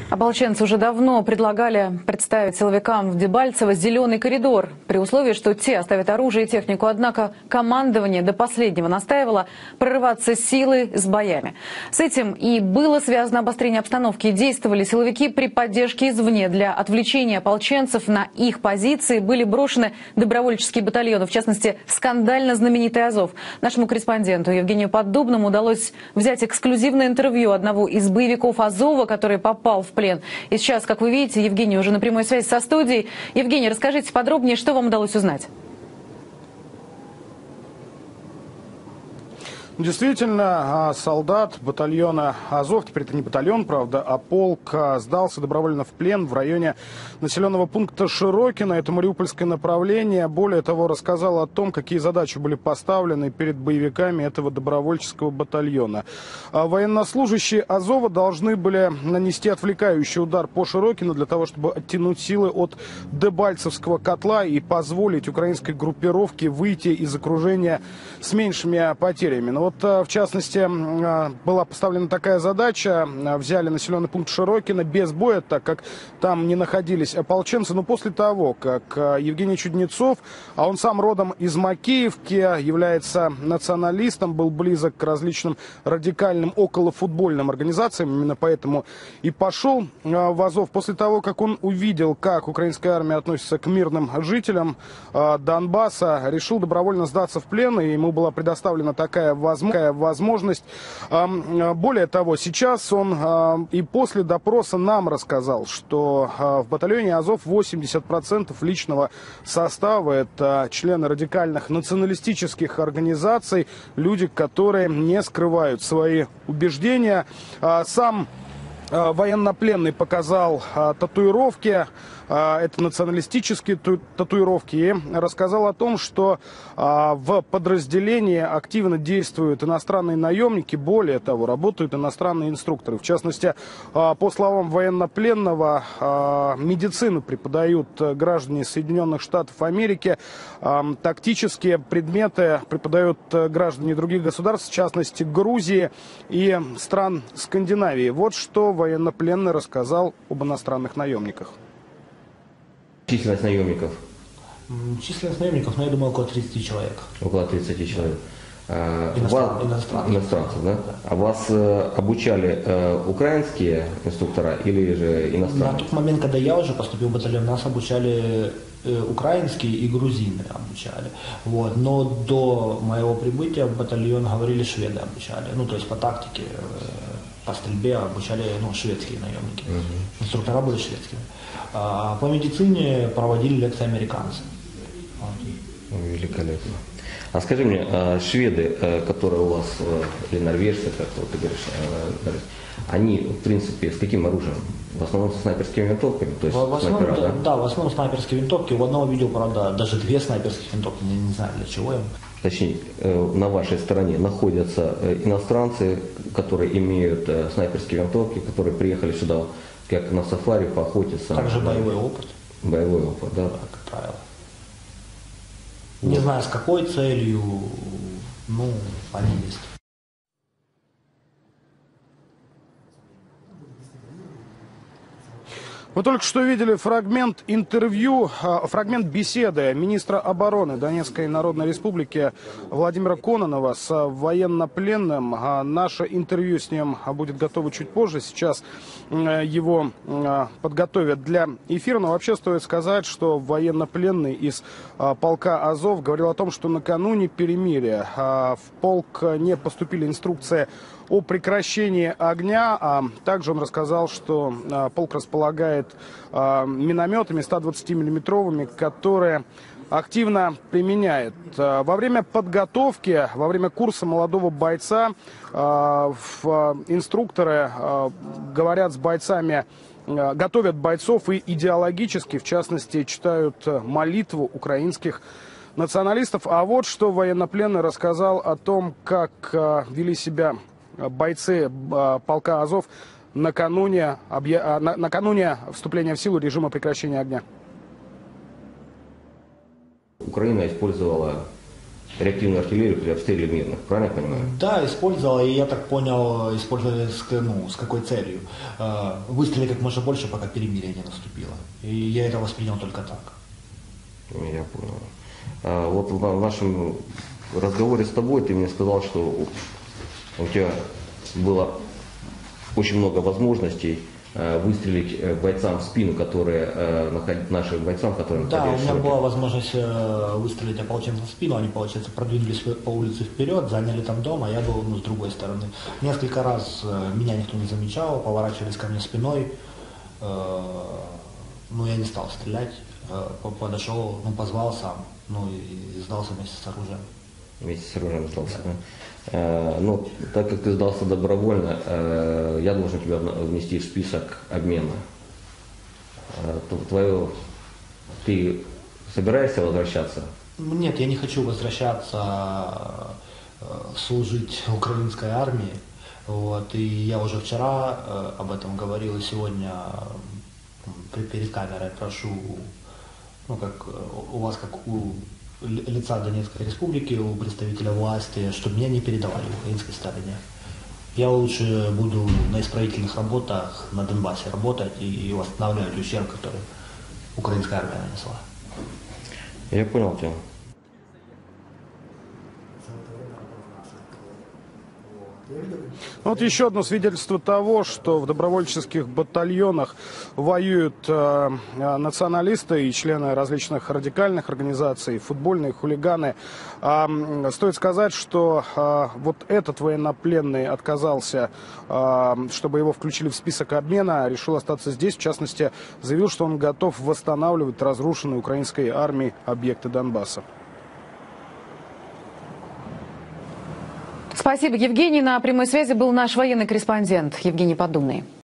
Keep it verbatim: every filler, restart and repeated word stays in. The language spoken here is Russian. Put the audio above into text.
Ополченцы уже давно предлагали представить силовикам в Дебальцево зеленый коридор, при условии, что те оставят оружие и технику. Однако командование до последнего настаивало прорываться силой с боями. С этим и было связано обострение обстановки. Действовали силовики при поддержке извне. Для отвлечения ополченцев на их позиции были брошены добровольческие батальоны, в частности, скандально знаменитый «Азов». Нашему корреспонденту Евгению Поддубному удалось взять эксклюзивное интервью одного из боевиков «Азова», который попал в плен. И сейчас, как вы видите, Евгений уже на прямой связи со студией. Евгений, расскажите подробнее, что вам удалось узнать? Действительно, солдат батальона «Азов», теперь это не батальон, правда, а полк, сдался добровольно в плен в районе населенного пункта Широкино. Это мариупольское направление. Более того, рассказал о том, какие задачи были поставлены перед боевиками этого добровольческого батальона. Военнослужащие «Азова» должны были нанести отвлекающий удар по Широкино для того, чтобы оттянуть силы от Дебальцевского котла и позволить украинской группировке выйти из окружения с меньшими потерями. Но вот, в частности, была поставлена такая задача. Взяли населенный пункт Широкино без боя, так как там не находились ополченцы. Но после того, как Евгений Чуднецов, а он сам родом из Макеевки, является националистом, был близок к различным радикальным околофутбольным организациям, именно поэтому и пошел в Азов. После того, как он увидел, как украинская армия относится к мирным жителям Донбасса, решил добровольно сдаться в плен, и ему была предоставлена такая возможность. возможность. Более того, сейчас он и после допроса нам рассказал, что в батальоне «Азов» восемьдесят процентов личного состава — это члены радикальных националистических организаций, люди, которые не скрывают свои убеждения. Сам военнопленный показал татуировки, это националистические татуировки, и рассказал о том, что в подразделении активно действуют иностранные наемники, более того, работают иностранные инструкторы. В частности, по словам военнопленного, медицину преподают граждане Соединенных Штатов Америки, тактические предметы преподают граждане других государств, в частности Грузии и стран Скандинавии. Вот что военнопленный рассказал об иностранных наемниках. Численность наемников? Численность наемников, ну, я думаю, около тридцати человек. Около тридцати человек. Иностран, вас, иностранцев. Иностранцев, да? А вас э, обучали э, украинские инструктора или же иностранные? На тот момент, когда я уже поступил в батальон, нас обучали э, украинские и грузины обучали. Вот. Но до моего прибытия в батальон, говорили, шведы обучали. Ну, то есть по тактике, э, по стрельбе обучали, ну, шведские наемники. Угу. Инструктора были шведскими. А по медицине проводили лекции американцы. Вот. Великолепно. А скажи мне, шведы, которые у вас, или норвежцы, как ты говоришь, они, в принципе, с каким оружием? В основном со снайперскими винтовками? То есть в, в основном, снайпера, да, да? да, в основном снайперские винтовки. У одного видел, правда, даже две снайперских винтовки, не, не знаю для чего им. Точнее, на вашей стороне находятся иностранцы, которые имеют снайперские винтовки, которые приехали сюда как на сафари поохотиться. Также боевой опыт. Боевой опыт, да? Да, как правило. Не знаю, с какой целью, ну, они есть. Вы только что видели фрагмент интервью, фрагмент беседы министра обороны Донецкой Народной Республики Владимира Кононова с военнопленным. Наше интервью с ним будет готово чуть позже. Сейчас его подготовят для эфира. Но вообще стоит сказать, что военнопленный из полка «Азов» говорил о том, что накануне перемирия в полк не поступили инструкции о прекращении огня, а также он рассказал, что полк располагает минометами ста двадцатимиллиметровыми, которые активно применяет. Во время подготовки, во время курса молодого бойца инструкторы говорят с бойцами, готовят бойцов и идеологически, в частности, читают молитву украинских националистов. А вот что военнопленный рассказал о том, как вели себя бойцы полка «Азов» накануне, накануне вступления в силу режима прекращения огня. Украина использовала реактивную артиллерию при обстреле мирных, правильно я понимаю? Да, использовала, и я так понял, использовали с, ну, с какой целью. Э, выстрелили как можно больше, пока перемирие не наступило. И я это воспринял только так. Я понял. А вот в нашем разговоре с тобой ты мне сказал, что у тебя было очень много возможностей выстрелить бойцам в спину, которые находят нашим бойцам, которые Да, находились у меня в Широке. была возможность выстрелить ополченцам в спину, они, получается, продвинулись по улице вперед, заняли там дом, а я был, ну, с другой стороны. Несколько раз меня никто не замечал, поворачивались ко мне спиной, но я не стал стрелять, подошел, ну, позвал сам, ну, и сдался вместе с оружием. Вместе с оружием сдался, да? Э, ну, так как ты сдался добровольно, э, я должен тебя внести в список обмена. Э, твое, ты собираешься возвращаться? Нет, я не хочу возвращаться э, служить украинской армии. Вот, и я уже вчера э, об этом говорил, и сегодня э, перед камерой прошу, ну, как э, у вас, как у лица Донецкой республики, у представителя власти, чтобы меня не передавали украинской стороне. Я лучше буду на исправительных работах на Донбассе работать и восстанавливать ущерб, который украинская армия нанесла. Я понял тебя. Вот еще одно свидетельство того, что в добровольческих батальонах воюют э, националисты и члены различных радикальных организаций, футбольные хулиганы. А, стоит сказать, что а, вот этот военнопленный отказался, а, чтобы его включили в список обмена, решил остаться здесь. В частности, заявил, что он готов восстанавливать разрушенные украинской армией объекты Донбасса. Спасибо, Евгений. На прямой связи был наш военный корреспондент Евгений Поддубный.